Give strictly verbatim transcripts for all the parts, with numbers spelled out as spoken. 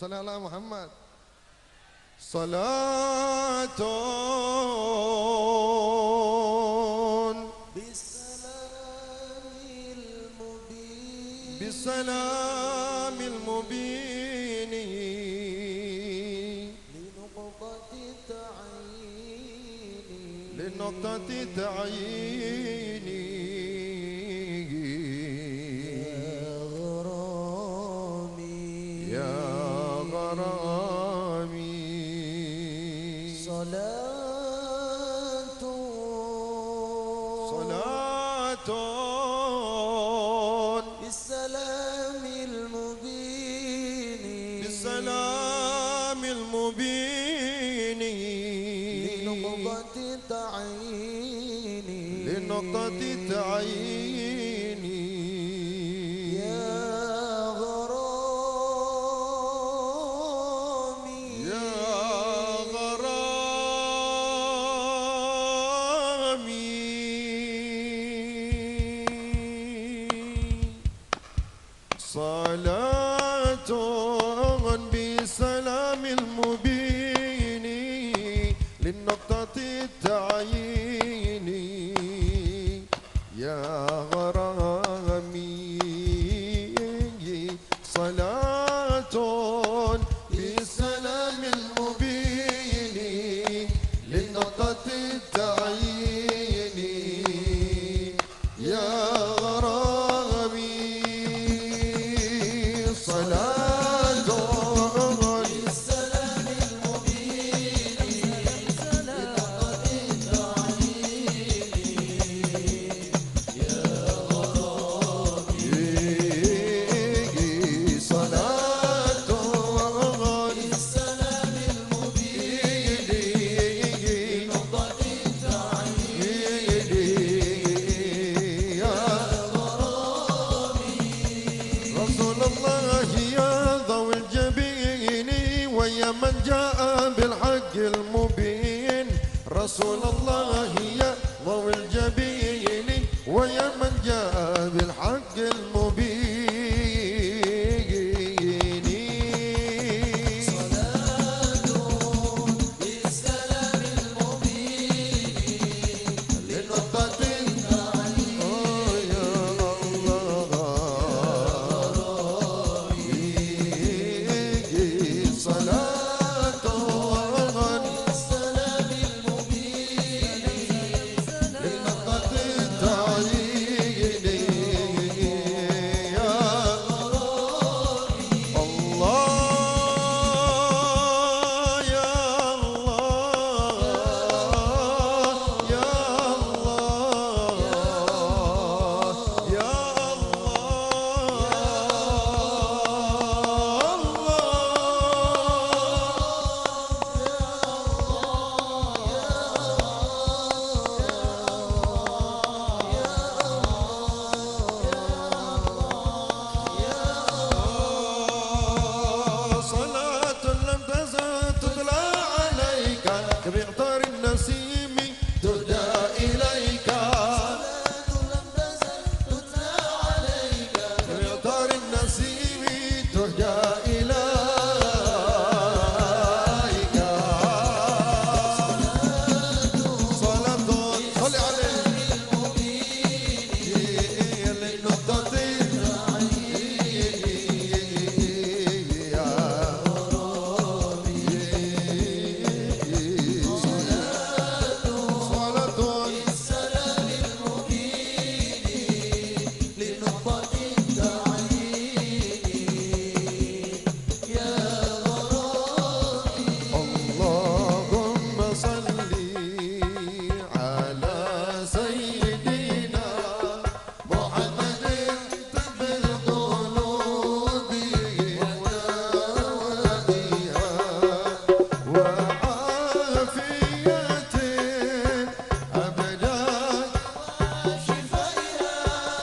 صل على محمد. صلاة بالسلام المبين بالسلام المبين لنقطة تعيين لنقطة تعيين يا غرامي يا غرامي. صلاة صلاة بالسلام المبين بالسلام المبين لنقطة تعيين لنقطة تعيين يا غرامي يا غرامي. صلاة بسلام المبين للنقطة التعيين يا غرامي. صلاة بسلام المبين للنقطة التعيين يا غرامي. صلاة بالسلام المبين لنقطة تعيين يا غرامي. صلاة بالسلام المبين لنقطة تعيين يا رسول الله يا ضوء الجبين ويا من جاء بالحق المبين. رسول الله يا ضوء الجبين ويا من جاء بالحق المبين. صلاة بالسلام المبين لنقطة تعيين آه يا الله. صلاة بالسلام المبين لنقطة التعيين يا الله يا الله يا الله يا صلاة لم تزل تتلى عليك بمقطار النسيم تهدى إليك. لم تزل تتلى عليك بمقطار النسيم تهدى إليك. صلاة صل عليه للنقطة يا صلاة بالسلام المبين لنقطة تعيين يا غرامي. اللهم صل على سيدنا محمد طب القلوب ونواديها وعافية أبدا شفائها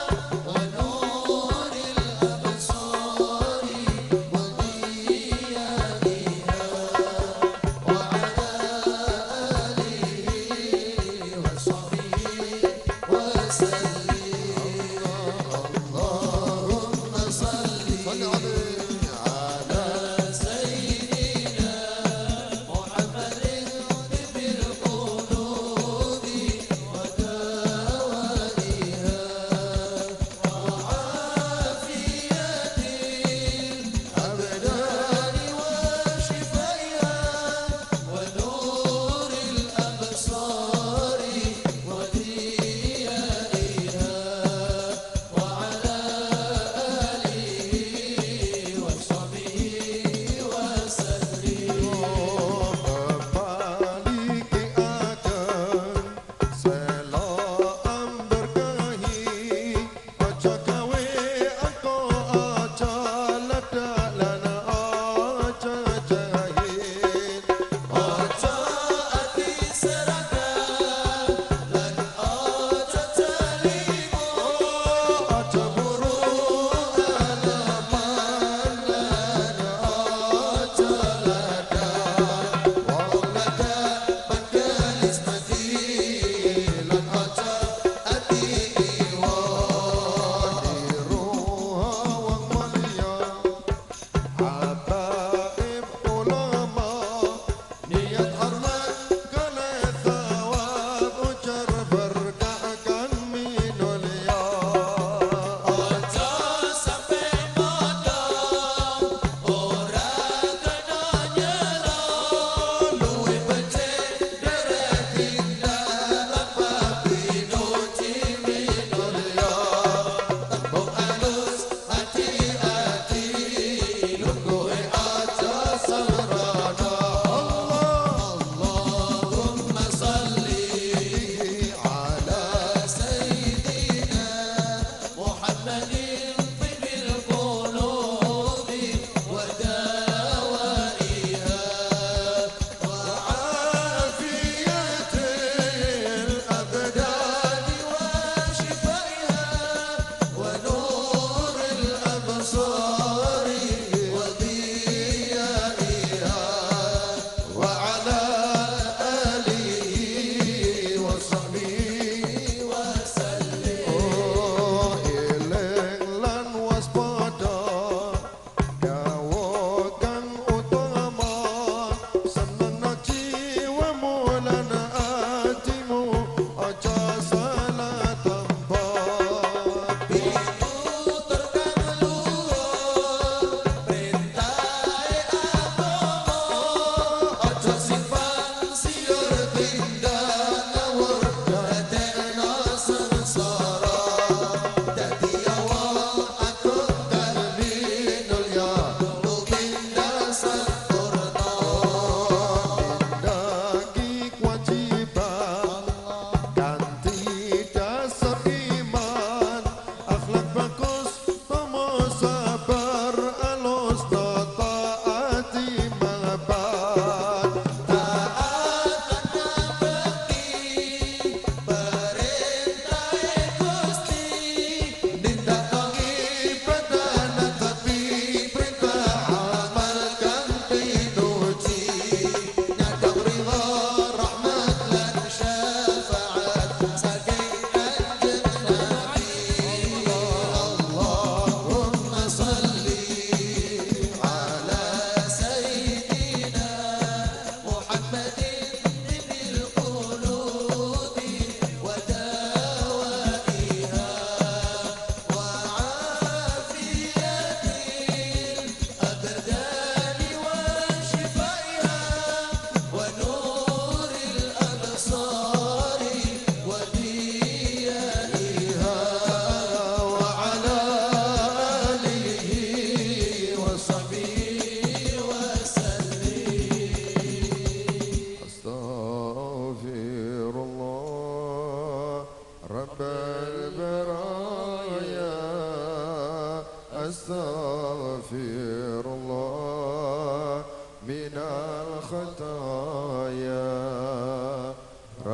ونور الأبصار وضيائها وعلى آله وصحبه وسلم. اللهم صل صل عليه على سيدنا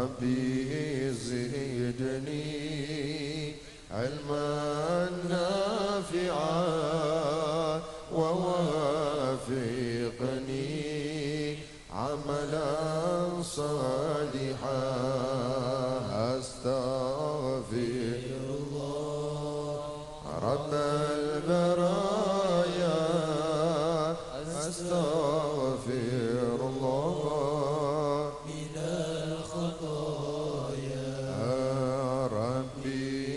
ربي زدني علما نافعا ووافقني عملا صالحا أستغفر الله رب البرايا أستغفر الله من الخطايا ربي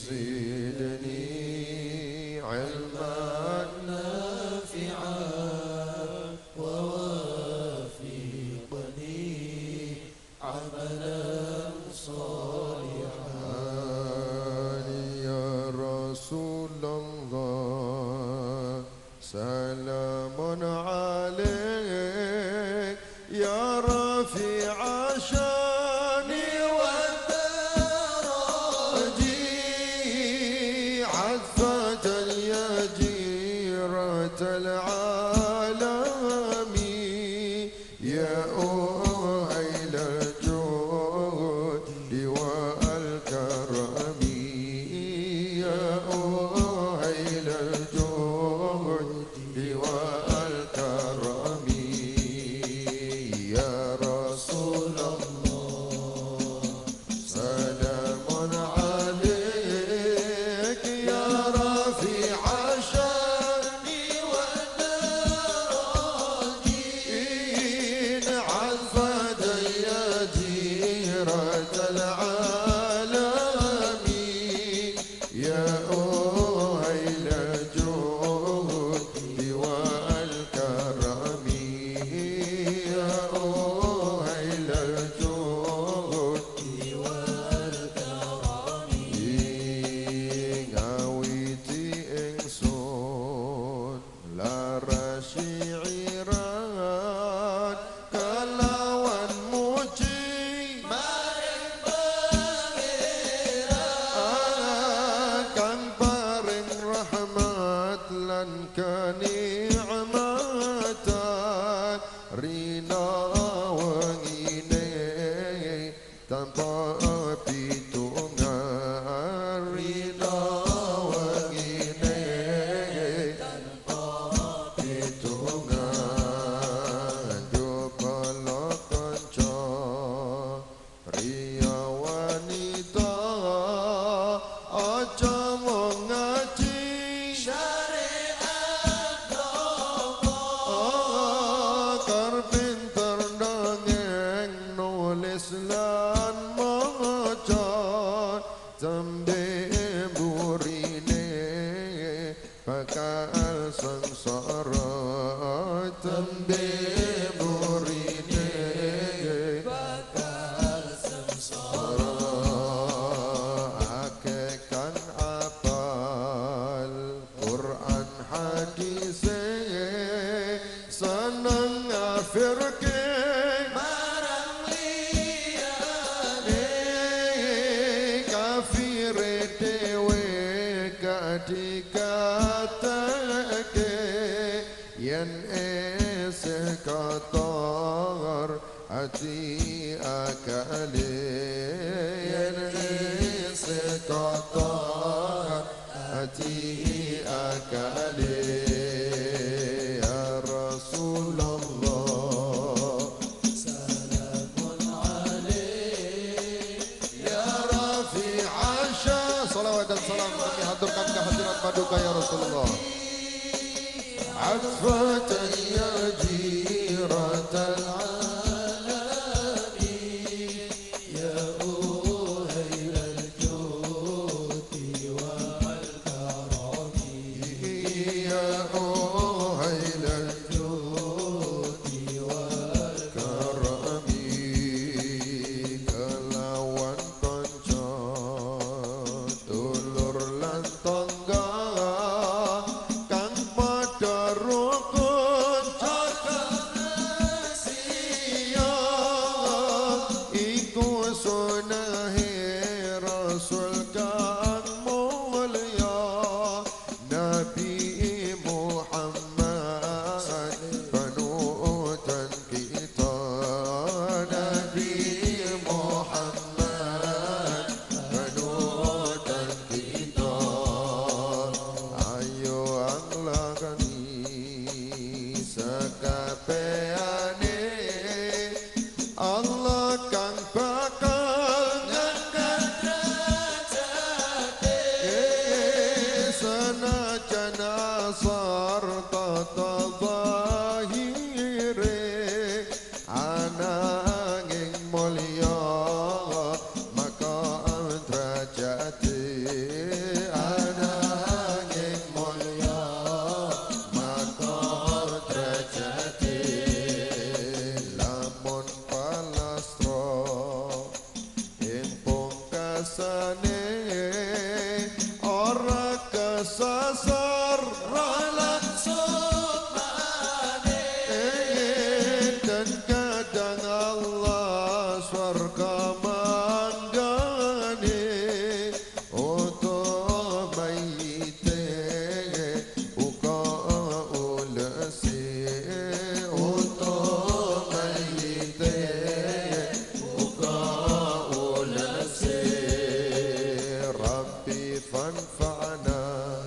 زدني علما نافعا ووافقني عملا صالحا يا رسول الله سلام عليك يا رفيع شاني والدرجي عذبة يا جيرة العالم يا أهيل الجود والكرم يا أهيل الجود والكرم يا رسول الله سلام عليك يا رفيع شاني والدرجين عذبة يا جيرة العالم يا أهيل الجود والكرم يا أهيل الجود والكرم ngawiti ingsun lara syiiran kelawan muji maring pangeran kang paring rahmat lan kenikmatan rina wengine tanpa pitungan rina wengine tanpa pitungan jupala kanca riya wanita aja mung ngaji syariat agama akar pinter dongeng nulis lan maca tembe burine bakal sengsara tembe burine bakal sengsara akeh kan apal Quran hadis seneng ngafirke marang liyane kafire dewe gak dikatake yen esih kotor hati akale yen esih kotor hati akale ya Rasulullah salamun alaik ya Rafi' Asya salawat dan salam kami haturkan kehadirat paduka ya Rasulullah Afatan ya jiratal alamin ya uhayl al-judi wal karami ya uhayl judi wal karami kelawan kanca dulur lan tangga kang padha rukun jaga sia iku sunahe Rasul kang mulya Nabi Muhammad panutan kita Nabi Muhammad mulia maqam derajati ananging mulia maqam derajati lamun palastra ing pungkasane ora kesasar ralan sukmane dan kadang Allah swarga manggane utuh mayite uga ulesi utuh mayite uga ulesi Rabbi fanfa'na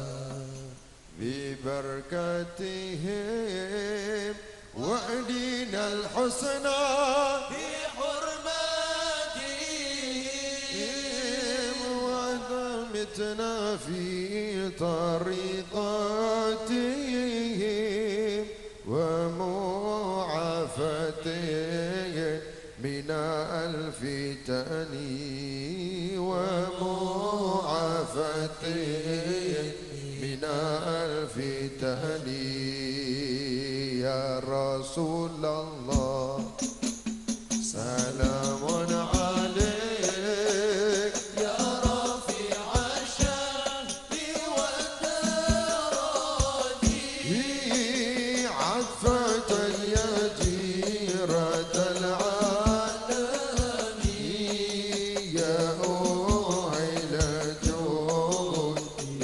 ببركاتهم وعدنا الحسنى بحرماتهم ودمتنا في طريقاتهم ومعافتهم من الفتن ومعافتهم من الفتن يا رسول الله سلام عليك يا رفيع الشأن والدرجات عطفة يا جيرة العالم يا أوعل الجود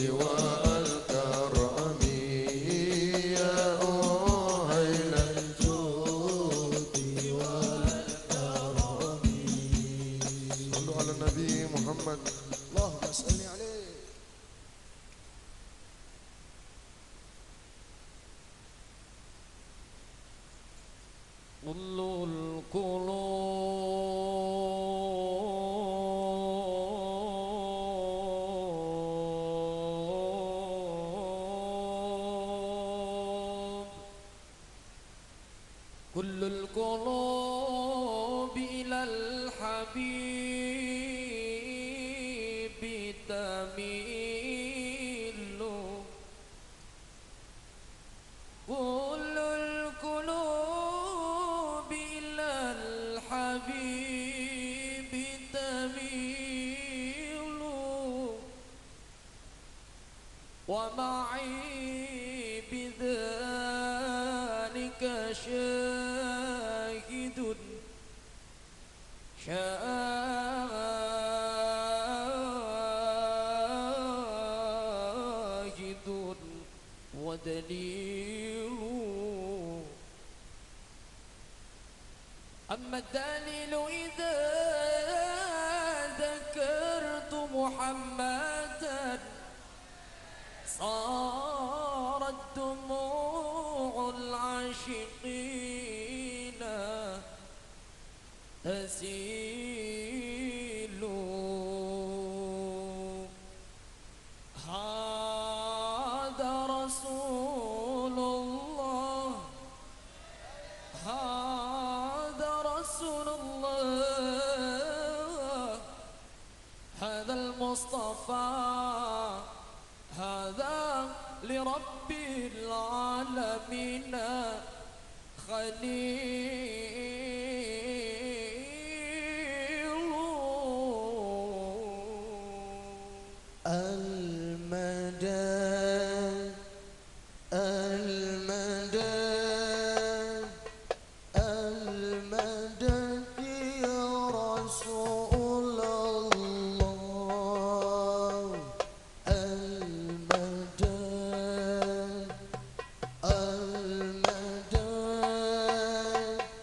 والكرم يا أوعل الجود والكرم صلوا على النبي محمد اللهم صل عليه كل القلوب كل القلوب إلى الحبيب تميل كل القلوب إلى الحبيب تميل ومعي بذلك شاهد شاهد ودليل أما الدليل إذا ذكرت محمدا صارت دموع العاشقين تسيل هذا رسول الله هذا رسول الله هذا المصطفى هذا لرب العالمين خليل المدد المدد المدد يا رسول الله المدد المدد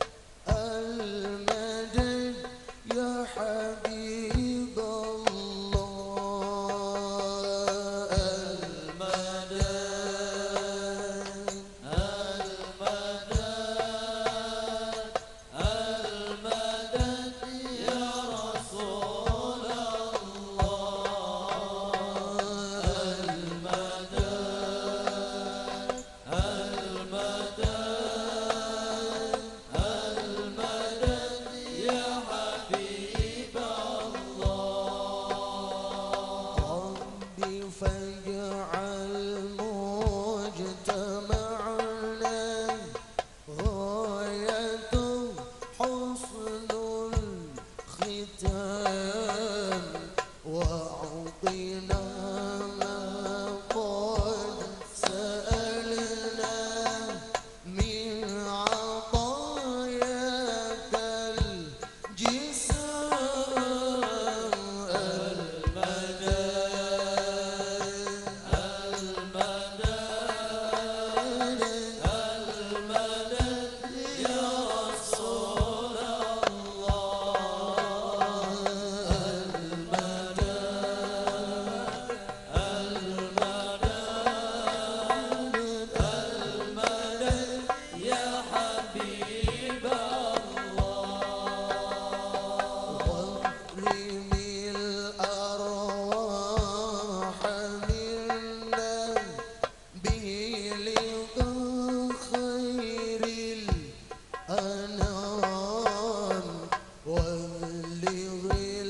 بلغ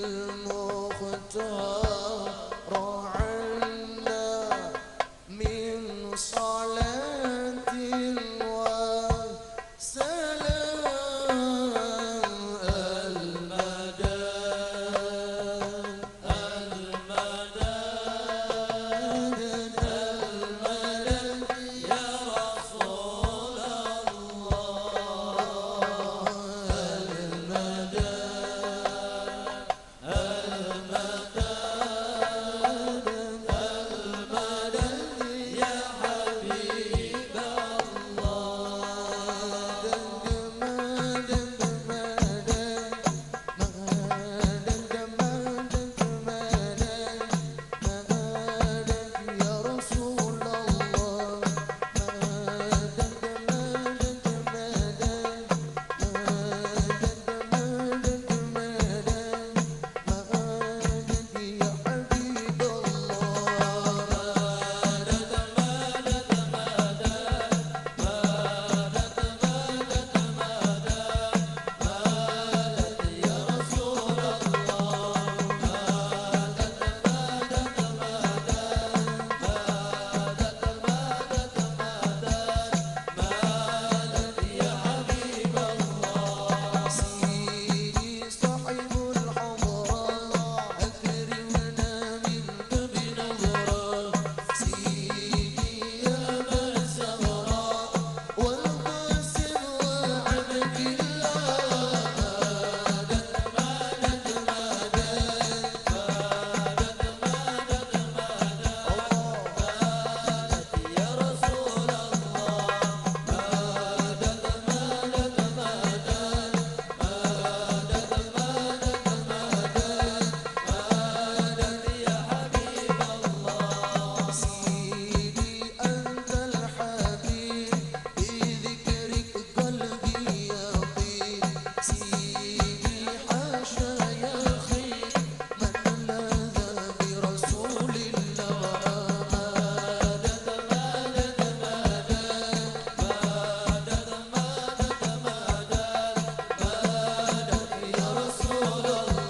المختار عنا من صلاة وسلام المدى المدى يا رسول الله المدى المدى المدى يا حبيب الله يا رسول الله يا حبيب سيدي صاحب الحضرة أكرمنا منك بنظرة سيدي يا أبا الزهراء والقاسم وعبد الله يا رسول سيدي أنت الحبيب بذكرك قلبي يطيب سيدي حاشا يا خير من لاذ برسول الله يا رسول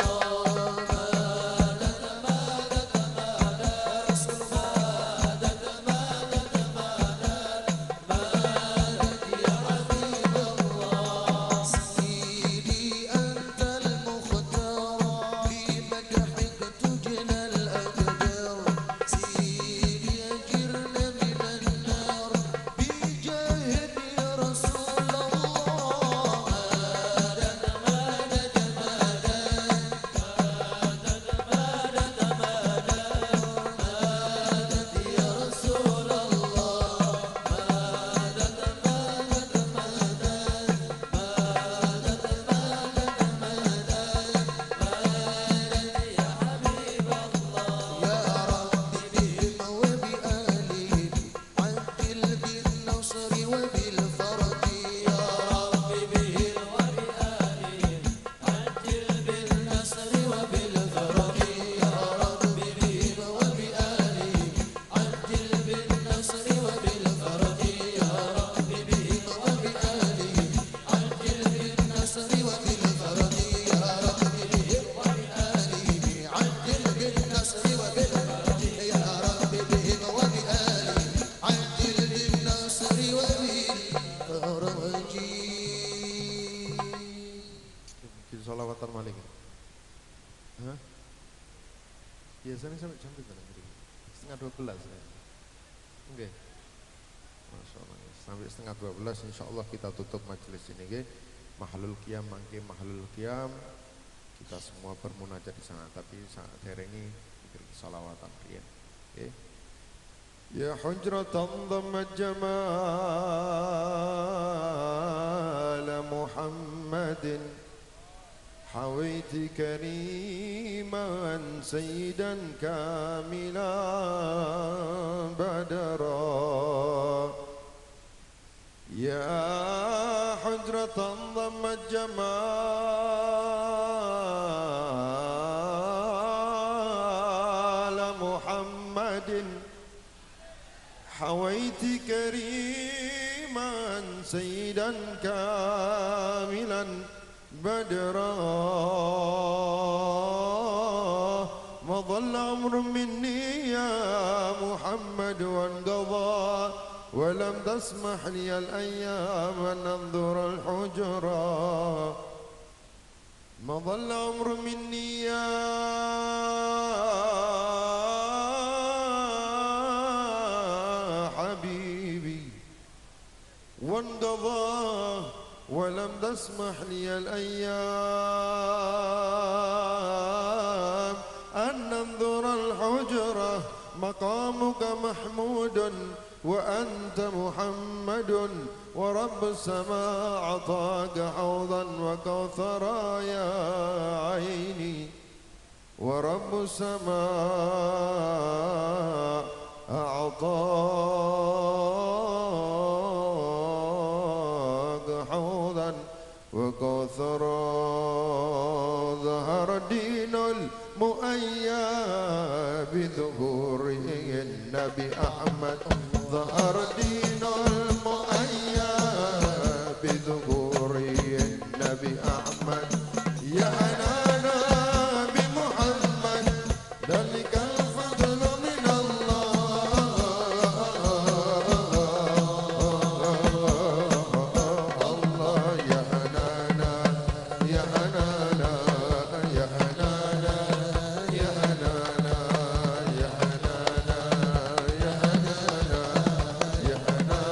سيدي أنت المختار في مدحك تجنى الأقدار سيدي أجرنا من النار بجاهك يا رسول الله يا رسول الله يا ربي بهم وبآلهم عجل بالنصر وبالفرج يا ربي بهم وبآلهم عجل بالنصر وبالفرج يا ربي بهم وبآلهم عجل بالنصر وبالفرج يا ربي بهم وبآلهم عجل بالنصر وبالفرج يا ربي بهم وبآلهم عجل بالنصر وبالفرج يا رب بهم وبآلهم عجل بالنصر وبالفرج Bikin sholawatan malik. Hah? Biasanya sampai jam berapa nanti? Setengah dua belas ya. Oke. Masya Allah. Sampai setengah dua belas insya Allah kita tutup majelis ini. Oke. Mahlul qiyam, mangke mahlul qiyam. Kita semua bermunajat di sana. Tapi saat terengi bikin sholawatan ya. Oke. Ya hujratan dhammat jamal Muhammadin حويت كريما سيدا كاملا بدرا يا حجرة ضمت جمال محمد حويت كريما سيدا كاملا بدرا مضى الأمر مني يا محمد وانقضى ولم تسمح لي الأيام أن أنظر الحجرا مضى الأمر مني يا حبيبي وانقضى ولم تسمح لي الأيام أن ننظر الحجرة مقامك محمود وأنت محمد ورب السماء أعطاك حوضا وكوثرا يا عيني ورب السماء أعطاك حوضا وكوثرا ظهر دين المؤيا بظهور النبي أحمد ظهر دين المؤيا بظهور النبي أحمد يا أنانا بمحمد ذلك الفضل من الله الله يا أنانا يا أنانا يا أنانا يا أنانا يا أنانا يا أنانا يا أنانا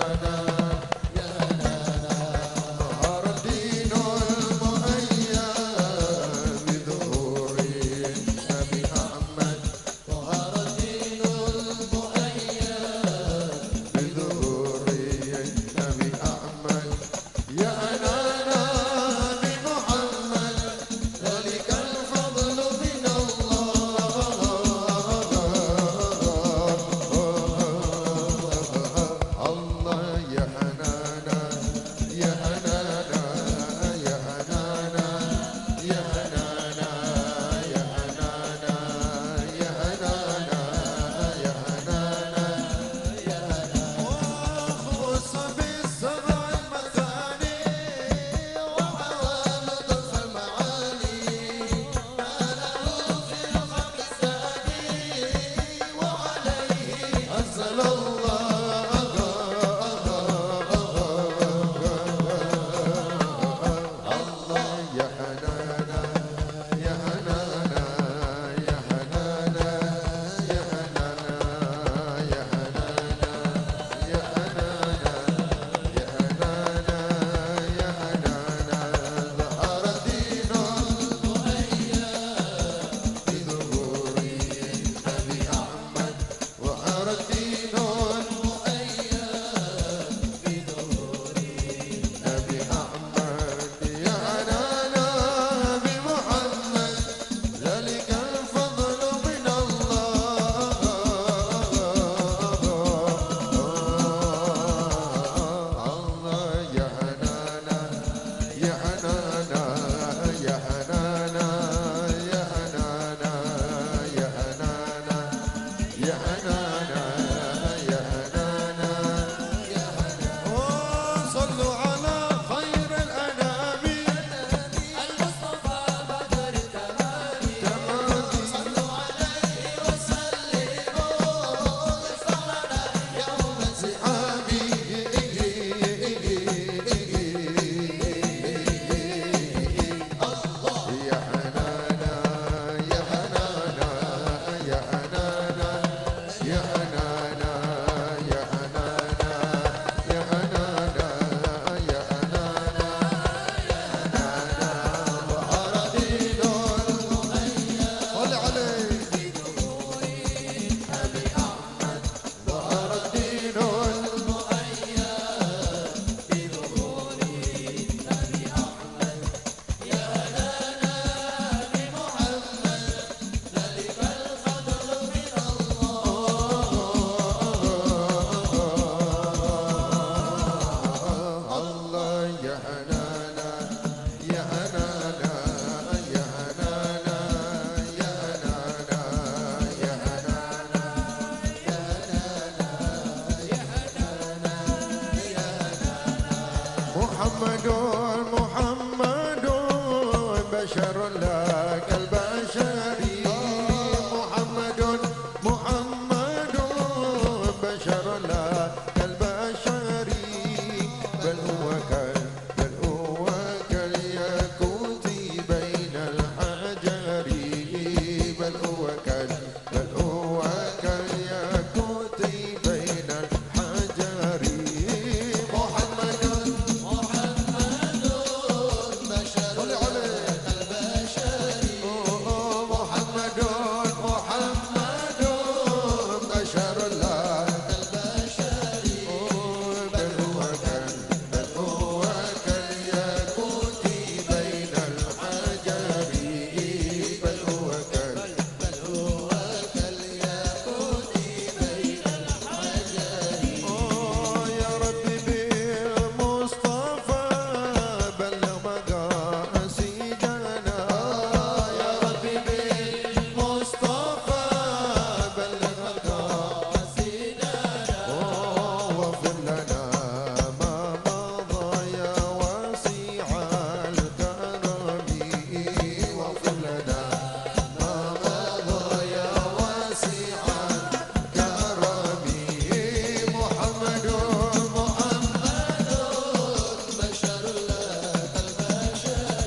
كالبشر محمد محمد بشر لا كالبشر بل هو كال بل هو كالياقوت بين الحجر بل هو كال بل هو كالياقوت بين الحجر محمد محمد بشر صل عليه كالبشر محمد محمد بشر لا كالبشر بل هو كال بل هو كالياقوت بين الحجر بل هو كال بل هو كالياقوت بين الحجر يا ربي بالمصطفى بلغ مقاصدنا يا ربي بالمصطفى بلغ مقاصدنا واغفر لنا ما مضى يا واسع الكرم واغفر لنا ما مضى يا واسع الكرم محمد محمد بشر لا كالبشر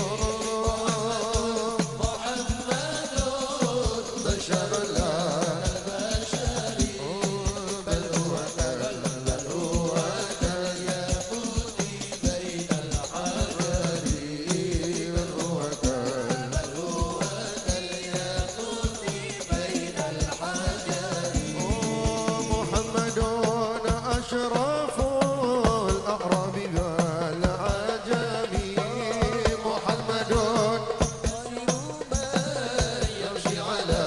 محمد بشر لا كالبشر بل هو كال بل هو كالياقوت بين الحجر بل هو كال بل هو كالياقوت بين الحجر محمد أشرف الأعراب والعجم محمد خير من يمشي على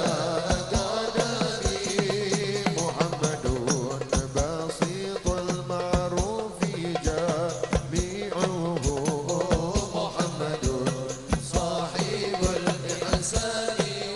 قدمي محمد بسيط المعروف جميعه محمد صاحب الإحسان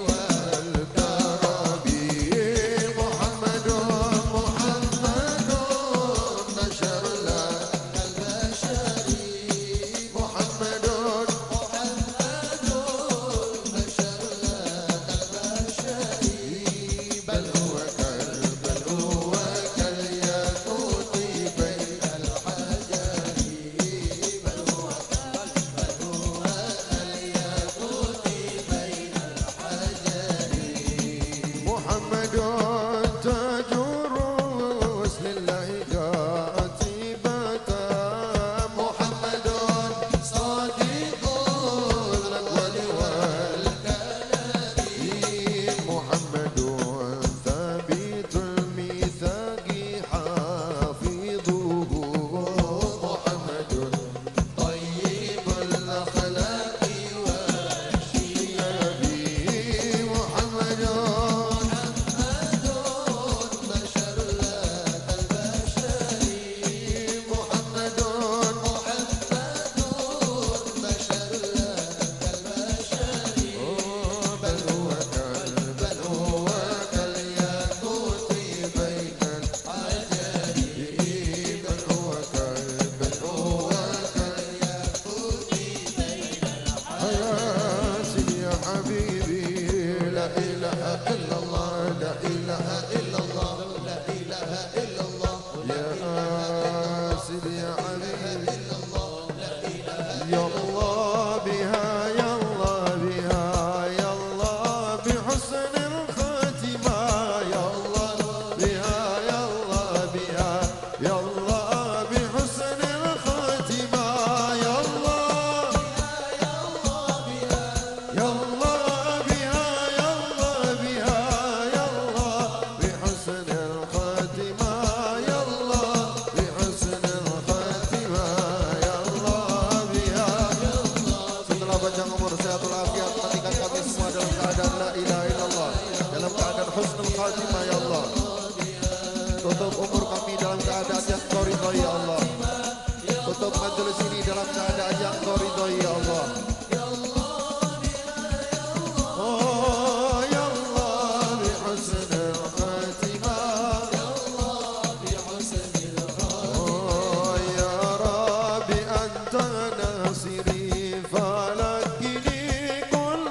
الكرم محمد محمد بشر لا كالبشر محمد محمد بشر لا كالبشر بل هو كال بل هو كالياقوت بين الحجر بل هو بل هو الياقوت بين الحجر محمد تاج الرسل الله كاتبة محمد صادق الأول والكلام محمد ثابت الميثاق حافظه محمد طيب الأخلاق والشيم محمد بشر لا كالبشر محمد محمد بشر لا كالبشر بل هو كال بل هو كالياقوت بين الحجر بل هو كال بل هو كالياقوت بين يا سيدي يا حبيبي لا إله إلا الله لا إله إلا الله لا إله إلا الله يا سيدي يا حبيبي إلا الله لا إله يا الله بها يا الله بها يا الله بحسن الخاتمة يا الله بها يا الله بها يا الله بحسن الخاتمة يا الله يا الله بها يا الله بها يا الله بها يا الله بحسن الخاتمة يا الله بحسن الخاتمة يا الله بها setelah panjang umur sehat walafiat matikan kami semua dalam keadaan la ilaha illallah dalam keadaan husnul khatimah ya Allah tutup umur kami dalam keadaan yang Kau ridhai ya Allah tutup majelis ini dalam keadaan yang Kau ridhai ya Allah oh ya Allah bi husnul khatimah oh ya Rabbi anta nasiri falakini kull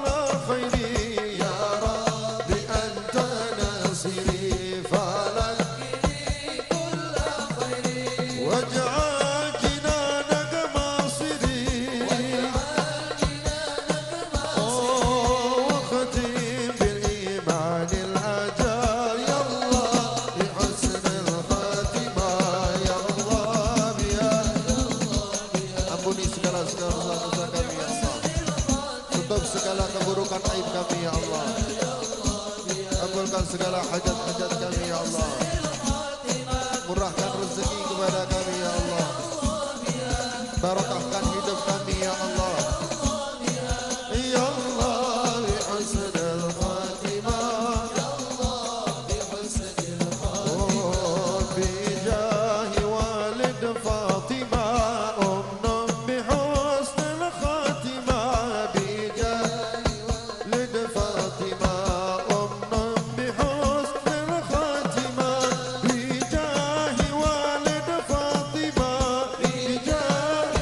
aib kami ya Allah. Kabulkan segala hajat-hajat kami ya Allah. Murahkan rezeki kepada kami ya Allah. Barakahkan hidup kami ya Allah. Ya Allah bi husnil khatimah. Ya Allah bi husnil khatimah. Bi jahi walid Fatimah. Umnum bi husnil khatimah. Bi jahi walid Fatimah. Umnum bi husnil khatimah. Bi jahi walid Fatimah. Bi jahi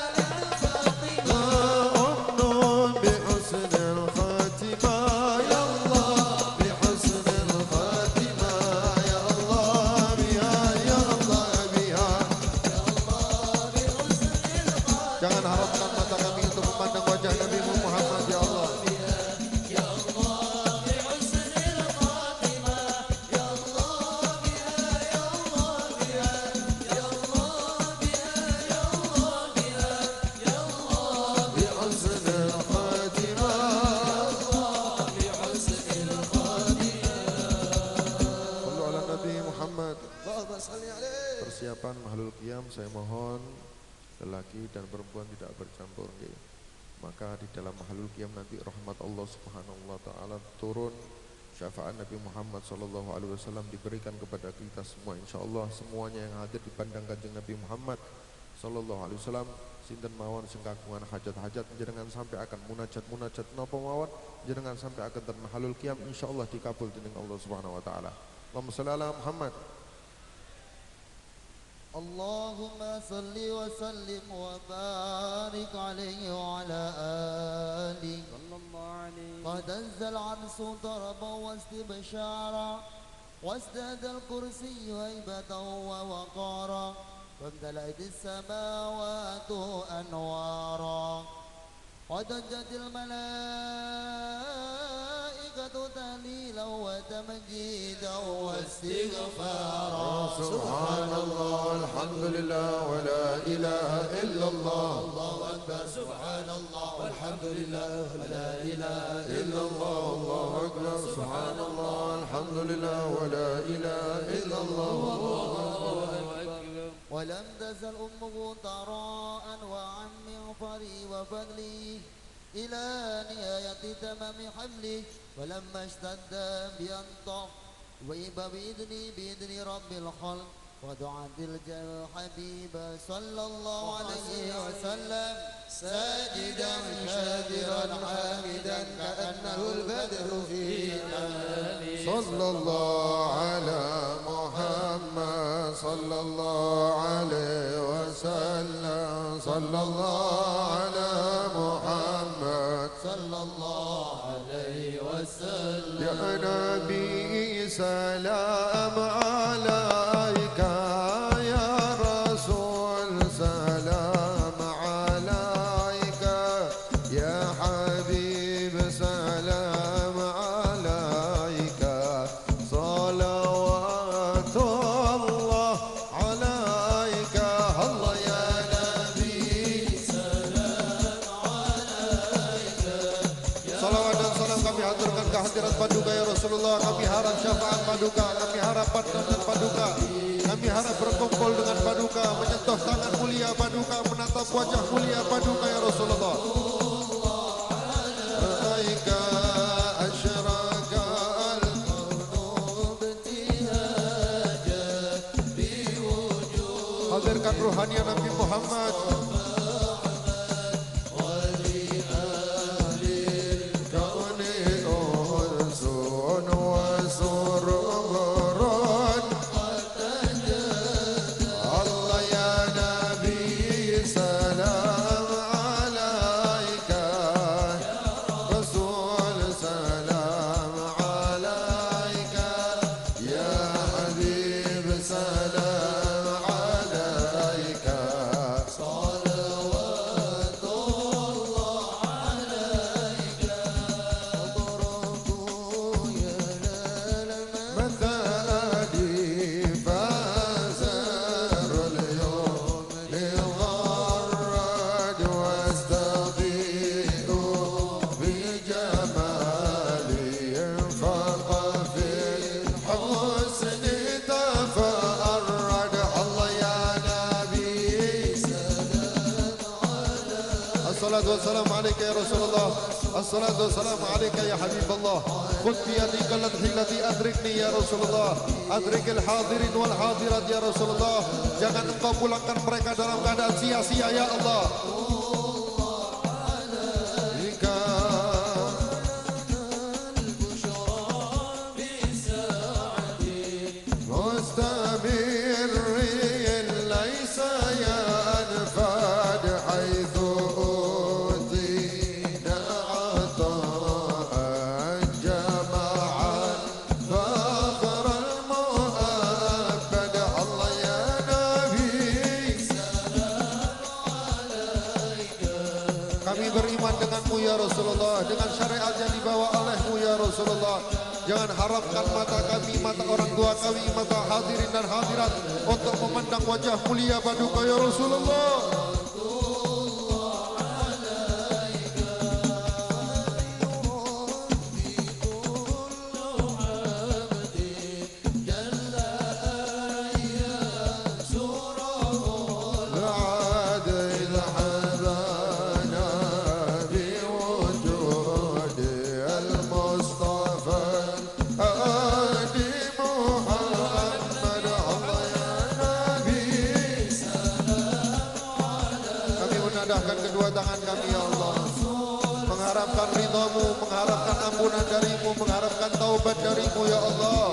أمن بحسن الخاتمة يا الله بحسن الخاتمة يا الله بها يا الله بها Jangan harapkan mata kami untuk memandang wajah Nabi Muhammad ya Allah. بحسن الخاتمة Sallu ala Nabi Muhammad. اللهم صل عليه. Persiapan mahlul qiyam saya mohon lelaki dan perempuan tidak bercampur nggih. Maka di dalam mahlul qiyam nanti rahmat Allah Subhanahu wa taala turun, syafaat Nabi Muhammad sallallahu alaihi wasallam diberikan kepada kita semua insyaallah. Semuanya yang hadir dipandang Kanjeng Nabi Muhammad sallallahu alaihi wasallam sinten mawon sing kagungan hajat-hajat jenengan sampai akan munajat-munajat napa mawon jenengan sampai akan ten mahlul qiyam insyaallah dikabul dening Allah Subhanahu wa taala. Allahumma shalli ala Muhammad. اللهم صل وسلم وبارك عليه وعلى آله صلى الله عليه قد انزل العرش ضربا واستبشارا وازداد الكرسي هيبة ووقارا وامتلأت السماوات أنوارا وضجت الملائكة تهليلا وتمجيدا واستغفارا سبحان الله الحمد لله ولا إله إلا الله الله أكبر سبحان الله والحمد لله ولا إله إلا الله الله أكبر سبحان الله الحمد لله ولا إله إلا الله ولم تزل أمه طراء وعن مغفري وفضلي إلى نهاية تمام حمله ولما اشتد بينطق وإب بإذني بإذن رب الخلق ودعت الحبيب صلى الله عليه وسلم ساجدا شاكرا حامدا كأنه البدر في صلى الله على محمد صلى الله عليه وسلم صلى الله على محمد صلى الله عليه وسلم يا نبي سلام عليك يا رسول سلام عليك يا حبيب سلام عليك صلوات الله عليك الله يا نبي سلام عليك salawat dan salam kami haturkan kehadirat Paduka ya Rasulullah. Kami harap syafaat Paduka, kami harap pertolongan Paduka, kami harap berkumpul dengan Paduka, menyentuh tangan mulia Paduka, menatap wajah mulia Paduka ya Rasulullah. Alaika asyraka al-qulub ibtihajat biwujud. Hadirkan ruhaniah Nabi Muhammad. سلام عليك wassalamu alayka ya Rasulullah. Assalatu wassalamu alayka ya Habiballah. Khudh bi yadika allati adrikni ya Rasulullah. Adrikil hadirin wal hadirat ya Rasulullah. Jangan engkau pulangkan mereka dalam keadaan sia-sia ya Allah. Ya Rasulullah, dengan syariat yang dibawa olehmu ya Rasulullah. Jangan haramkan mata kami, mata orang tua kami, mata hadirin dan hadirat untuk memandang wajah mulia Paduka ya Rasulullah. Mengharapkan ridhamu, mengharapkan ampunan darimu, mengharapkan taubat darimu ya Allah.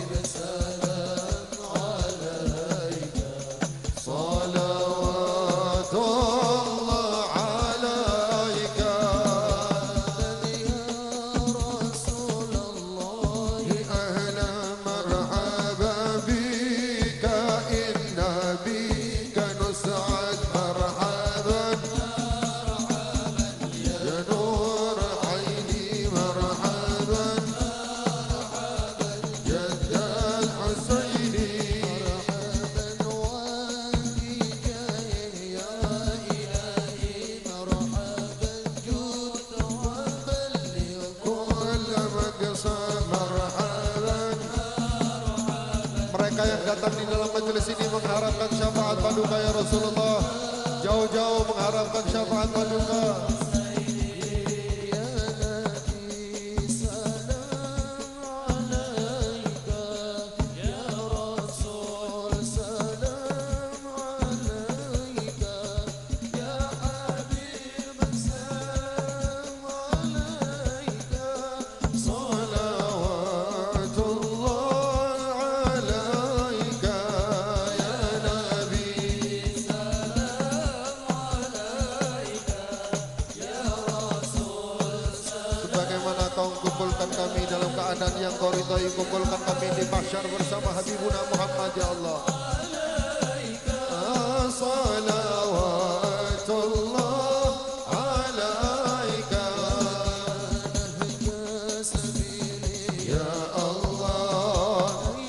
Di dalam majelis ini mengharapkan syafaat Paduka ya Rasulullah, jauh-jauh mengharapkan syafaat Paduka. Dan yang kau ridhai, kumpulkan kami di mahsyar bersama Habibuna Muhammad ya Allah. Salawatullah alaika ya Allah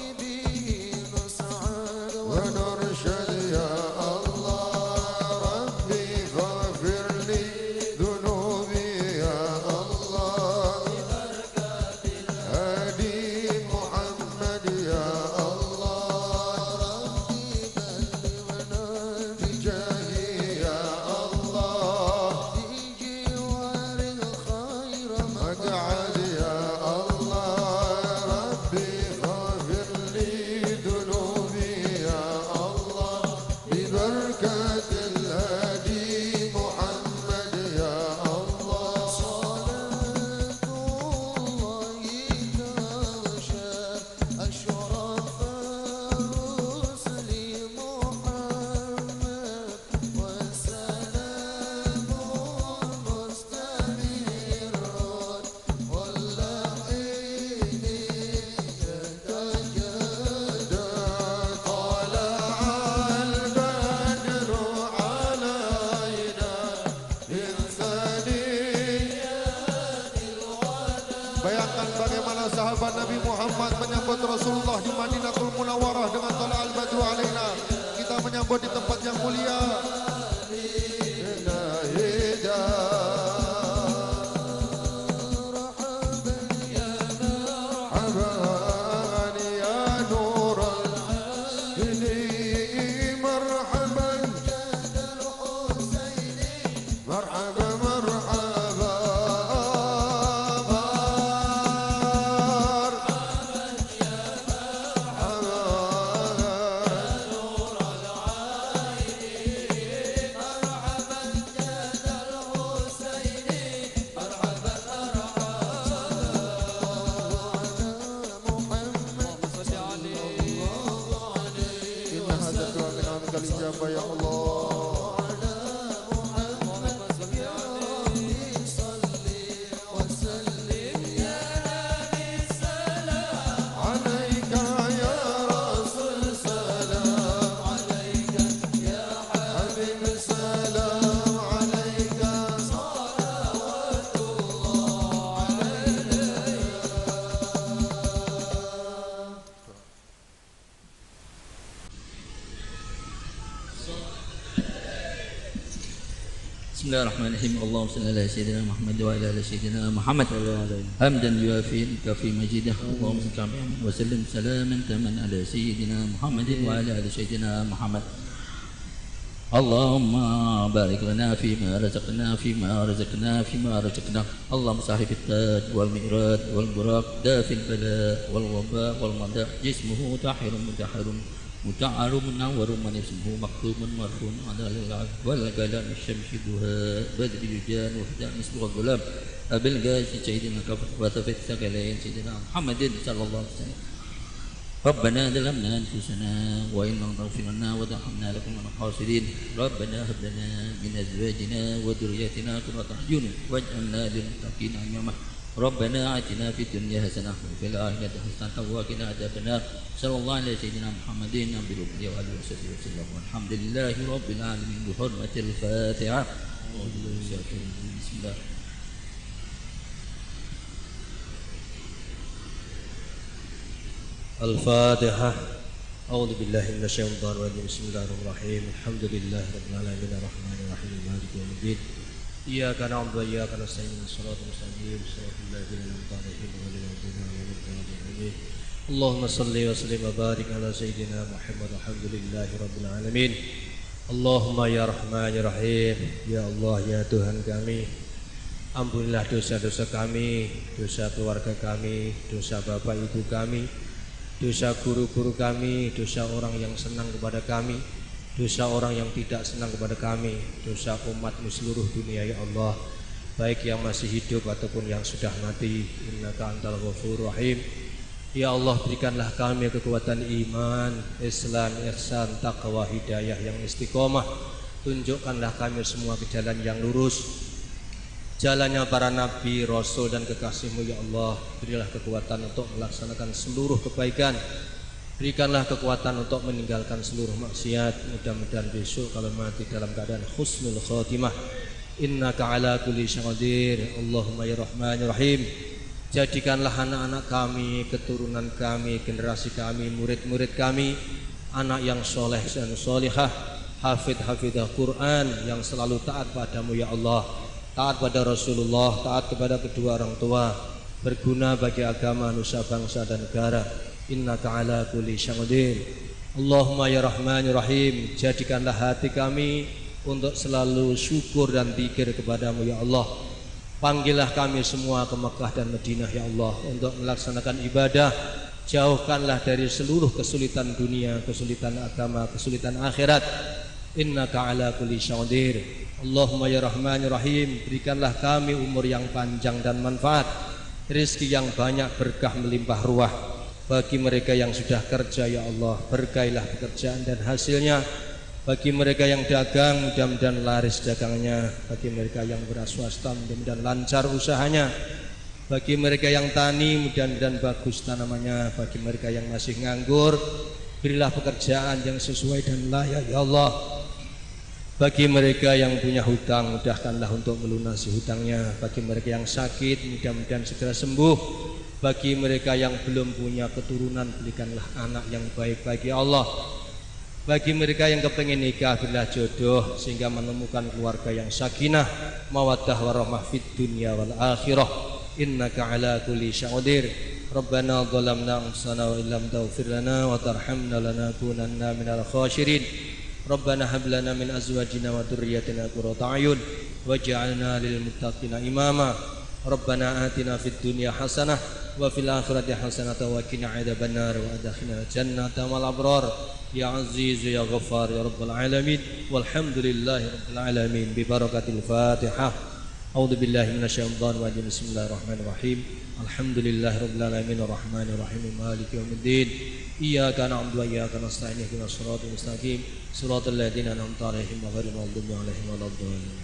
wa nursyid ya Allah. Rabbi ghafirli dhunubi ya Allah. Bayangkan bagaimana sahabat Nabi Muhammad menyambut Rasulullah di Madinatul Munawwarah dengan tala al-badru alaina. Kita menyambut di tempat yang mulia. مرحبا Bismillahirrahmanirrahim. Allahumma salli ala sayyidina Muhammad wa ala ali sayyidina Muhammad. Hamdan yuafi kafi majidah. Allahumma salli wa sallim salaman taman ala sayyidina Muhammad wa ala ali sayyidina Muhammad. Allahumma barik lana fima razaqna fima razaqna fima razaqna. Allahumma sahib at-taj wal mi'rad wal buraq dafil bala wal waba wal mada jismuhu tahirun mutahharun muta'arum munawwarum man ismuhu maktumun marfun ala al wal galan syamsi duha badri jujan wa hada misbah gulam abil gazi sayyidina kafat wa tafit sagalain sayyidina Muhammadin sallallahu alaihi wasallam. Rabbana zalamna anfusana wa in lam taghfir lana wa tarhamna lanakunanna minal khasirin. Rabbana hab lana min azwajina wa dhurriyyatina qurrata a'yun waj'alna lil muttaqina imama. Rabbana atina fid dunya hasanah wa fil akhirati hasanah wa qina adzabannar. Sallallahu alaihi sayyidina Muhammadin nabi wa alihi wasallam. Alhamdulillahi rabbil alamin bi hurmatil Fatihah. Bismillah. Al-Fatihah. A'udzu billahi minasyaitonir rajim. Bismillahirrahmanirrahim. Alhamdulillahirabbil alamin arrahmanir rahim maliki yaumiddin. Iyyaka na'budu wa iyyaka nasta'in. Shiratal mustaqim. Shiratal ladzina an'amta 'alaihim ghairil maghdubi 'alaihim waladdallin. Allahumma shalli wa sallim wa barik ala sayyidina Muhammad. Alhamdulillahirabbil alamin. Allahumma ya Rahman ya Rahim. Ya Allah ya Tuhan kami, ampunilah dosa-dosa kami, dosa keluarga kami, dosa bapak ibu kami, dosa guru-guru kami, dosa orang yang senang kepada kami, dosa orang yang tidak senang kepada kami, dosa umatmu seluruh dunia ya Allah, baik yang masih hidup ataupun yang sudah mati. Innaka antal ghafurur rahim. Ya Allah, berikanlah kami kekuatan iman, Islam, ihsan, taqwa, hidayah yang istiqomah. Tunjukkanlah kami semua ke jalan yang lurus, jalannya para nabi, rasul dan kekasih-Mu ya Allah. Berilah kekuatan untuk melaksanakan seluruh kebaikan, berikanlah kekuatan untuk meninggalkan seluruh maksiat. Mudah-mudahan besok kalau mati dalam keadaan husnul khotimah. Innaka ala kulli syai'in qadir. Allahumma ya Rahman ya Rahim, jadikanlah anak-anak kami, keturunan kami, generasi kami, murid-murid kami, anak yang soleh dan solihah, hafidh-hafidhah Quran, yang selalu taat padamu ya Allah, taat pada Rasulullah, taat kepada kedua orang tua, berguna bagi agama, nusa, bangsa dan negara. Innaka ala kulli syai'in qadir. Allahumma ya Rahman ya Rahim, jadikanlah hati kami untuk selalu syukur dan zikir kepadamu ya Allah. Panggillah kami semua ke Mekah dan Madinah ya Allah untuk melaksanakan ibadah. Jauhkanlah dari seluruh kesulitan dunia, kesulitan agama, kesulitan akhirat. Innaka ala kulli syai'in qadir. Allahumma ya Rahman ya Rahim, berikanlah kami umur yang panjang dan manfaat, rezeki yang banyak, berkah melimpah ruah. Bagi mereka yang sudah kerja ya Allah, berkailah pekerjaan dan hasilnya. Bagi mereka yang dagang, mudah-mudahan laris dagangnya. Bagi mereka yang beraswasta, mudah-mudahan lancar usahanya. Bagi mereka yang tani, mudah-mudahan bagus tanamannya. Bagi mereka yang masih nganggur, berilah pekerjaan yang sesuai dan layak ya Allah. Bagi mereka yang punya hutang, mudahkanlah untuk melunasi hutangnya. Bagi mereka yang sakit, mudah-mudahan segera sembuh. Bagi mereka yang belum punya keturunan, berikanlah anak yang baik-baik ya Allah. Bagi mereka yang kepengen nikah, berilah jodoh sehingga menemukan keluarga yang sakinah, mawaddah warahmah fid dunya wal akhirah. Innaka ala kulli syai'in qadir. Rabbana zalamna anfusana wa illam taghfir lana wa tarhamna lanakunanna minal khasirin. Rabbana hab lana min azwajina wa dhurriyyatina qurrata a'yun waj'alna lil muttaqina imama. Rabbana atina fid dunya hasanah wa fil akhirati hasanah wa qina adzabannar wa adkhilna jannata mal abrar. Ya Aziz ya Ghaffar ya Rabbal alamin. Walhamdulillahi rabbil alamin. Bi barakatil Fatihah. A'udzu billahi minasyaitonir rajim. Bismillahirrahmanirrahim. Alhamdulillahi rabbil alamin arrahmanir rahim maliki yaumiddin. Iyyaka na'budu wa iyyaka nasta'in. Ihdinas siratal mustaqim. Siratal ladzina an'amta 'alaihim ghairil maghdubi 'alaihim waladdallin.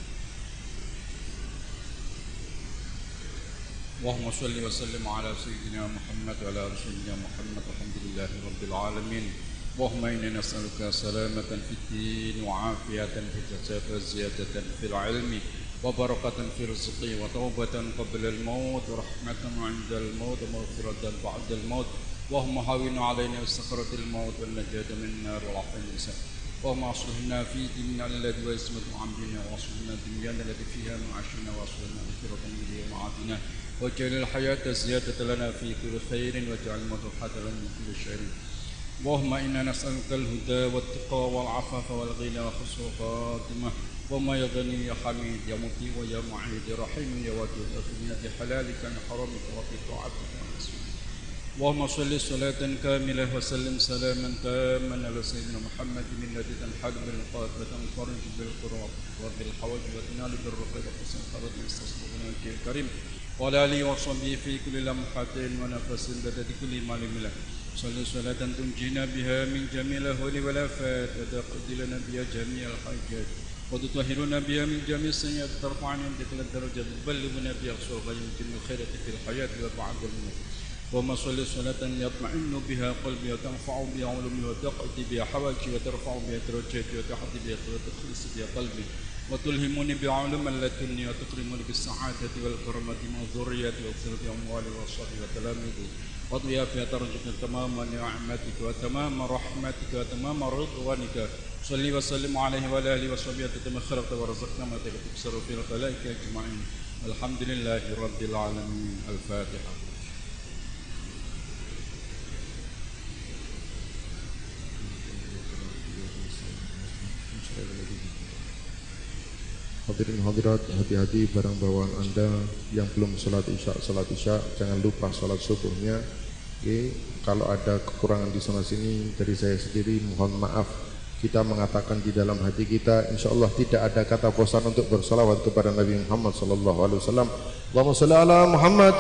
Allahumma shalli wa sallim ala sayyidina Muhammad wa ala ali sayyidina Muhammad. Alhamdulillahi rabbil alamin. Allahumma inna nas'aluka salamatan fid din wa 'afiyatan fil jasad wa ziyadatan fil 'ilmi wa barakatan fil rizqi wa taubatan qabla al-maut wa rahmatan 'inda al-maut wa maghfiratan ba'da al-maut. Allahumma hawwin 'alaina sakratil maut wal najata min nar wal 'afwan nisa اللهم اصلحنا في ديننا الذي هو عصمة أمرنا واصلحنا دنيانا التي فيها معاشنا واصلحنا آخرة الذي هي معادنا واجعل الحياة زيادة لنا في كل خير واجعل الموت راحة لنا من كل شر اللهم إنا نسألك الهدى والتقى والعفاف والغنى وحسن الخاتمة اللهم يا غني يا حميد يا مطيع ويا معيد يا رحيم يا ودود أغننا بحلالك من حرامك وفي طاعتك ورسولك اللهم صل صلاة كاملة وسلم سلاما تاما على سيدنا محمد من الذي تنحل بالقلب وتنفرج بالقراب وبالحوج وتنال بالرقي وحسن الخلق يستصدقنا الكريم وعلى آله وصحبه في كل لمحة ونفس بدد كل معلم له صل صلاة تنجينا بها من جميع الأهوال والآفات وتقضي لنا بها جميع الحاجات وتطهرنا بها من جميع السيئات ترفعنا عندك الدرجات وتبلغنا بها أقصى الغاية من جميع الخيرات في الحياة وبعد الموت اللهم صل صلاة يطمئن بها قلبي وتنفع بها علومي وتقضي بها حوائجي وترفع بها درجاتي وتحدي بها وتخلص بها قلبي وتلهمني بعلوم اللدني وتكرمني بالسعادة والكرامة من ذريتي وأكثرة أموالي وصحبي وتلاميذي واضيا فيها ترجك تمام نعمتك وتمام رحمتك وتمام رضوانك صلي وسلم عليه وعلى آله وصحبه تتم خلقت ورزقنا ما تكسر في الخلائق أجمعين الحمد لله رب العالمين. الفاتحة. Hadirin hadirat, hati-hati barang bawaan Anda yang belum sholat isya, sholat isya jangan lupa sholat subuhnya. Oke, kalau ada kekurangan di sana sini dari saya sendiri mohon maaf. Kita mengatakan di dalam hati kita, insya Allah tidak ada kata bosan untuk bersalawat kepada Nabi Muhammad sallallahu alaihi wasallam. Allahumma shalli ala Muhammad.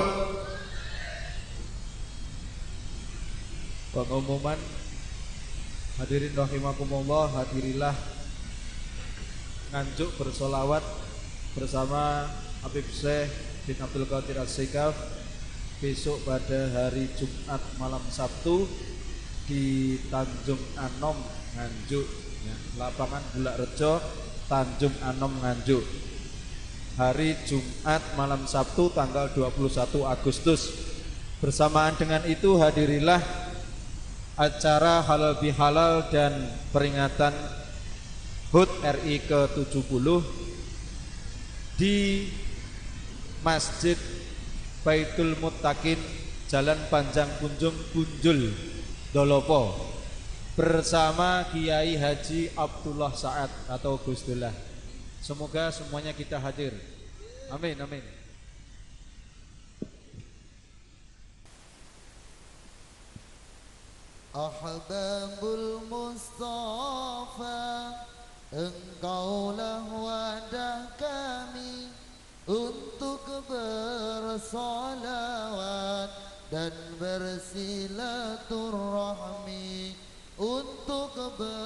Pengumuman hadirin rahimakumullah, hadirilah Nganjuk bersolawat bersama Habib Syekh bin Abdul Qadir As-Sikaf besok pada hari Jumat malam Sabtu di Tanjung Anom Nganjuk ya, lapangan Bulak Rejo Tanjung Anom Nganjuk. Hari Jumat malam Sabtu tanggal dua puluh satu Agustus. Bersamaan dengan itu hadirilah acara halal bihalal dan peringatan H U T R I ke tujuh puluh di Masjid Baitul Muttaqin Jalan Panjang Kunjung Punjul Dolopo bersama Kiai Haji Abdullah Sa'ad atau Gusdullah. Semoga semuanya kita hadir. Amin amin. Ahbabul Mustafa, engkaulah wadah kami untuk bersolawat dan bersilaturahmi, untuk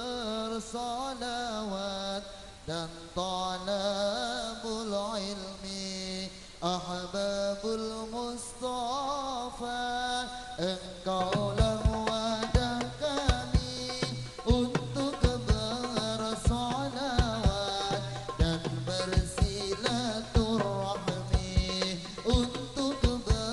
bersolawat dan talabul ilmi. Ahbabul Mustafa, engkaulah wadah kami untuk bersolawat dan bersilaturahmi, untuk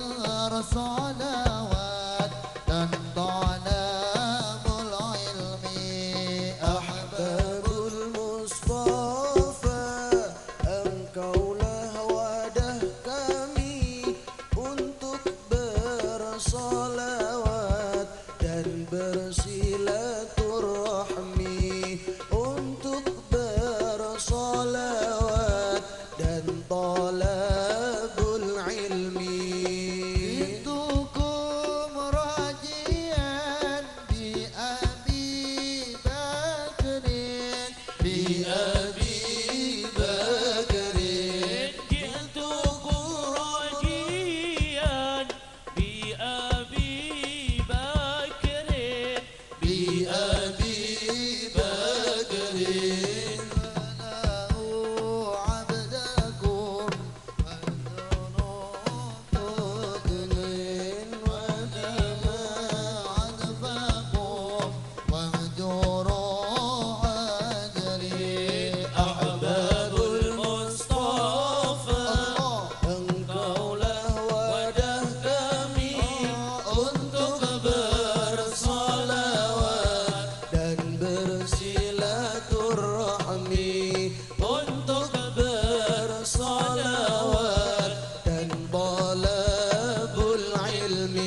bersolawat dan talabul ilmi. Ahbabul Mustafa, engkaulah wadah kami untuk bersolawat العلم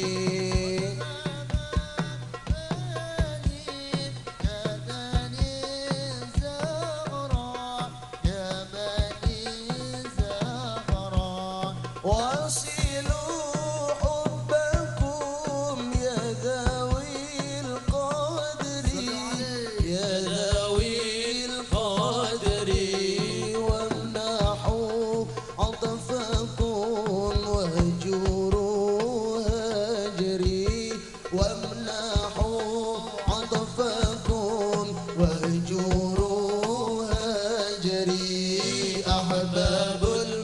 وصلوا حبكم يا ذوي القدر يا ذوي القدر وامنحوا عطفكم واهجروا هجري وامنحوا عطفكم واهجروا هجري أحباب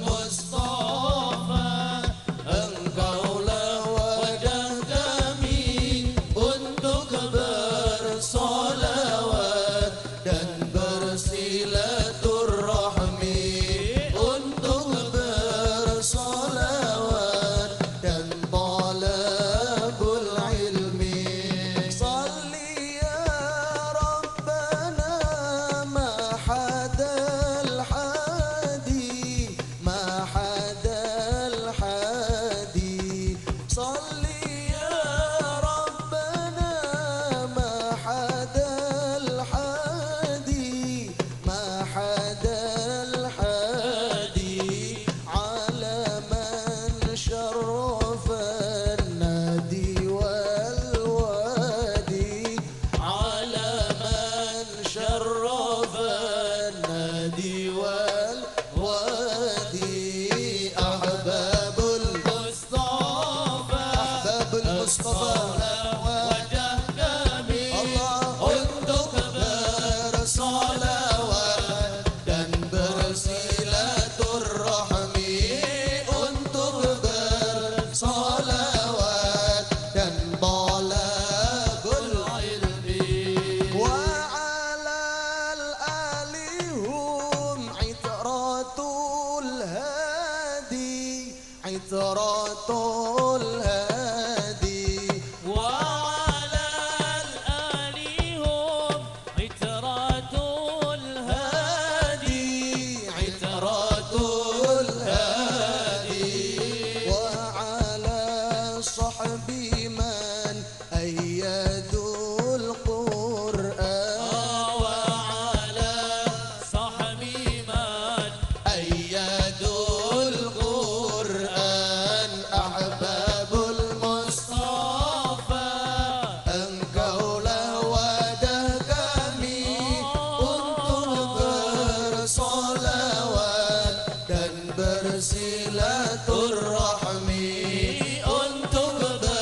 عطرة الهادي وعلى الآل هم عطرة الهادي عطرة الهادي وعلى صحب من أيدوا القرآن وعلى صحب من أيدوا القرآن أحباب المصطفى engkau lah wadah kami untuk bersolawat dan bersilaturahmi untuk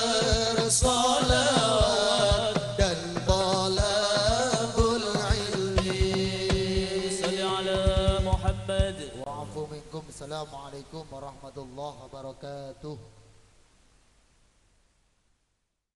bersolawat dan talabul ilmi. صل على محمد وعفو منكم. السلام عليكم ورحمة الله وبركاته.